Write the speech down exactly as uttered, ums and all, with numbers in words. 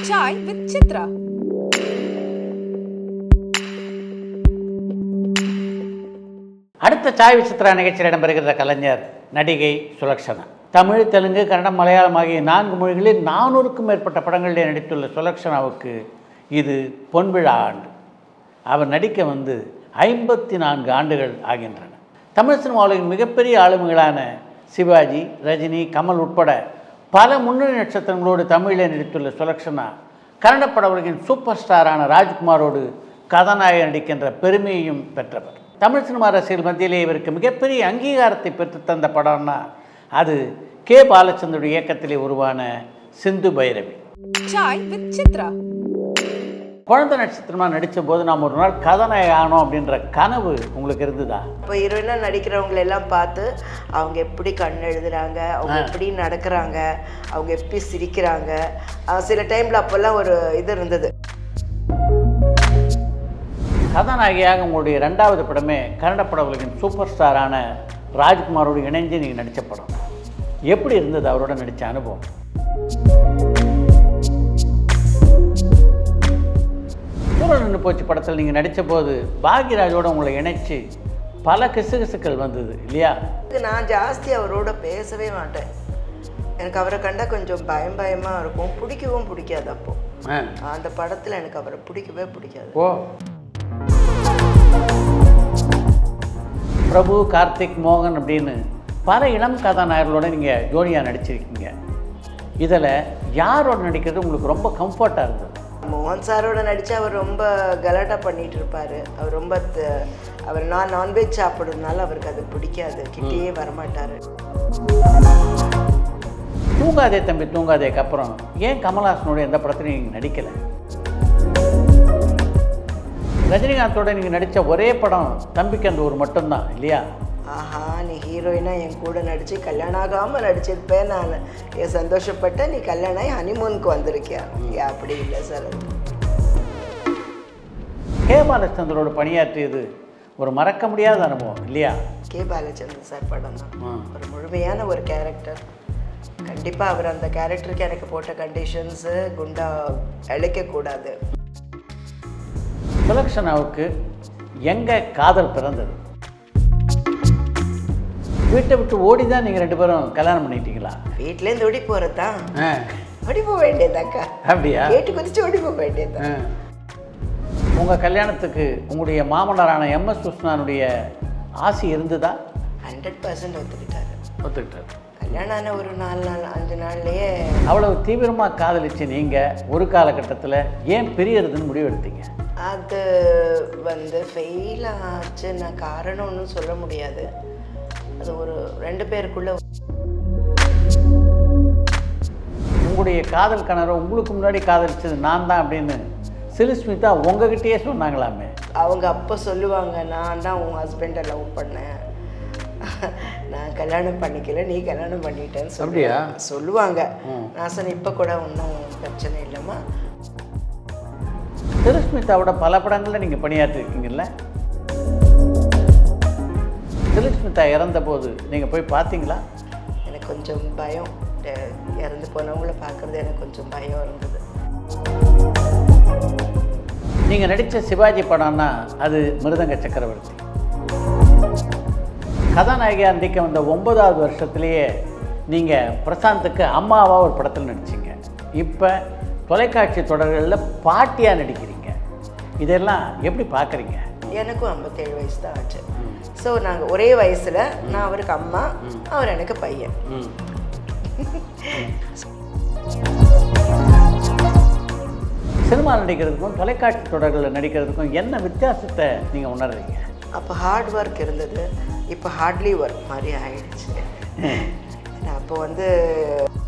Chai with Chitra. அடுத்த சாய் விசித்ரா நிகழ்ச்சியில் இடம்பெறுகிற கலைஞர் நடிகை சுலக்ஷனா. தமிழ், தெலுங்கு, கன்னடம், மலையாளம் ஆகிய நான்கு மொழிகளில் நானூறுக்கும் மேற்பட்ட படங்களிலே நடித்துள்ள சுலக்ஷனாவுக்கு இது பொன்விழா ஆண்டு. அவர் நடிக்க வந்து ஐம்பத்தி நான்கு ஆண்டுகள் ஆகின்றன. தமிழ் சினிமாவின் மிகப்பெரிய ஆளுமைகளான சிவாஜி, ரஜினி, கமல் உட்பட பல முன்னணி நட்சத்திரங்களோடு தமிழிலே நடித்துள்ள சுலக்ஷனா கன்னட பட உலகின் சூப்பர் ஸ்டாரான ராஜ்குமாரோடு கதாநாயகன் நடிக்கின்ற பெருமையையும் பெற்றவர். தமிழ் சினிமா ரசிகர்கள் மத்தியிலே இவருக்கு மிகப்பெரிய அங்கீகாரத்தை பெற்றுத்தந்த படம்னா அது கே பாலச்சந்தருடைய இயக்கத்திலே உருவான சிந்து பைரவி. சாய் வித் சித்ரா. குழந்தை நட்சத்திரமாக நடித்த போது நாம் ஒரு நாள் கதாநாயகன் ஆகணும் அப்படின்ற கனவு உங்களுக்கு இருந்ததா? இப்போ ஹீரோயினாக நடிக்கிறவங்களெல்லாம் பார்த்து அவங்க எப்படி கண் எழுதுறாங்க, அவங்க எப்படி நடக்கிறாங்க, அவங்க எப்படி சிரிக்கிறாங்க, சில டைமில் அப்போல்லாம் ஒரு இது இருந்தது. கதாநாயகியாக உங்களுடைய ரெண்டாவது படமே கன்னட பட உலகின் சூப்பர் ஸ்டாரான ராஜ்குமாரோடு இணைஞ்சு நீங்கள் நடித்த படம். எப்படி இருந்தது அவரோட நடித்த அனுபவம்? சூழல் நின்று போச்சு படத்தில் நீங்கள் நடித்த போது பாக்யராஜோடு உங்களை இணைச்சு பல கிசுகிசுக்கள் வந்தது இல்லையா? நான் ஜாஸ்தி அவரோட பேசவே மாட்டேன். எனக்கு அவரை கண்டா கொஞ்சம் பயம் பயமாக இருக்கும், பிடிக்கவும் பிடிக்காது. அப்போ அந்த படத்தில் எனக்கு அவரை பிடிக்கவே பிடிக்காது. ஓ, பிரபு, கார்த்திக், மோகன் அப்படின்னு பல இளம் கதாநாயகர்களோட நீங்கள் ஜோடியாக நடிச்சிருக்கீங்க. இதில் யாரோட நடிக்கிறது உங்களுக்கு ரொம்ப கம்ஃபர்ட்டாக இருந்தது? மோகன் சாரோட நடித்தா அவர் ரொம்ப கலாட்டா பண்ணிகிட்டு இருப்பார். அவர் ரொம்ப அவர் நான் நான்வெஜ் சாப்பிட்றதுனால அவருக்கு அது பிடிக்காது, கிட்டேயே வரமாட்டார். தூங்காதே தம்பி தூங்காதேக்கு அப்புறம் ஏன் கமல்ஹாசனோட எந்த படத்துலையும் நீங்கள் நடிக்கலை? ரஜினிகாந்தோட நீங்கள் நடித்த ஒரே படம் தம்பிக்கு அந்த ஒரு மட்டும்தான் இல்லையா? ஆஹா, நீ ஹீரோயினாக என் கூட நடித்து கல்யாணம் ஆகாமல் நடிச்சிருப்பேன் நான் என் சந்தோஷப்பட்ட. நீ கல்யாணம் ஆகி ஹனிமூனுக்கு வந்திருக்கியா? அப்படி இல்லை சார். கே பாலச்சந்தரோட பணியாற்றியது ஒரு மறக்க முடியாத அனுபவம் இல்லையா? கே பாலச்சந்தர் சார் படம் தான் ஒரு முழுமையான ஒரு கேரக்டர். கண்டிப்பாக அவர் அந்த கேரக்டருக்கு எனக்கு போட்ட கண்டிஷன்ஸு குண்டா அழைக்கக்கூடாது. சுலக்ஷனாவுக்கு எங்கே காதல் பிறந்தது? வீட்டை விட்டு ஓடி தான் நீங்கள் ரெண்டு பேரும் கல்யாணம் பண்ணிட்டீங்களா? வீட்டிலேருந்து ஓடி போகிறது தான். ஓடி போக வேண்டியதாக்கா? அப்படியா? கேட்டு குதிச்சு ஓடி போக வேண்டியதான். உங்கள் கல்யாணத்துக்கு உங்களுடைய மாமனாரான எம் எஸ் விஸ்வநாதனுடைய ஆசை இருந்ததா? ஹண்ட்ரட் பர்சன்ட் ஒத்துக்கிட்டாரு. ஒத்துக்கிட்டாரு. கல்யாணம் ஆன ஒரு நாலு நாள் அஞ்சு நாள்லேயே அவ்வளவு தீவிரமாக காதலிச்சு நீங்கள் ஒரு காலகட்டத்தில் ஏன் பிரியறதுன்னு முடிவு எடுத்தீங்க? அது வந்து ஃபெயில் ஆச்சுன்னா காரணம் ஒன்றும் சொல்ல முடியாது. அது ஒரு ரெண்டு பேருக்குள்ள உங்களுடைய காதல் கணவரை உங்களுக்கு முன்னாடி காதலிச்சது நான் தான் அப்படின்னு சிலுஸ்மிதா உங்ககிட்டயே சொன்னாங்களாமே? அவங்க அப்போ சொல்லுவாங்க, நான் தான் உன் ஹஸ்பண்டை லவ் பண்ணேன், நான் கல்யாணம் பண்ணிக்கல, நீ கல்யாணம் பண்ணிட்டேன்னு சொல்லியா சொல்லுவாங்க. நான் சொன்னேன், இப்போ கூட ஒன்றும் பிரச்சனை இல்லைம்மா. சிலுஸ்மிதாவோட பல படங்களில் நீங்கள் பணியாற்றிருக்கீங்கல்ல? சிலுஸ்மிதா இறந்த போது நீங்கள் போய் பார்த்தீங்களா? எனக்கு கொஞ்சம் பயம், இறந்து போனவங்கள பார்க்குறது எனக்கு கொஞ்சம் பயம் இருந்தது. நீங்கள் நடித்த சிவாஜி படம்னா அது மிருதங்க சக்கரவர்த்தி. கதாநாயகியாக நடிக்க வந்த ஒன்பதாவது வருஷத்துலேயே நீங்கள் பிரசாந்துக்கு அம்மாவாக ஒரு படத்தில் நடிச்சிங்க. இப்போ தொலைக்காட்சி தொடர்களில் பாட்டியாக நடிக்கிறீங்க. இதெல்லாம் எப்படி பார்க்குறீங்க? எனக்கும் ஐம்பத்தேழு வயசு தான் ஆச்சு. ஸோ நாங்கள் ஒரே வயசில், நான் அவருக்கு அம்மா, அவர் எனக்கு பையன். சினிமா நடிக்கிறதுக்கும் தொலைக்காட்சி தொடர்களில் நடிக்கிறதுக்கும் என்ன வித்தியாசத்தை நீங்கள் உணர்றீங்க? அப்போ ஹார்ட் ஒர்க் இருந்தது, இப்போ ஹார்ட்லி ஒர்க் மாதிரி ஆகிடுச்சு. அப்போ வந்து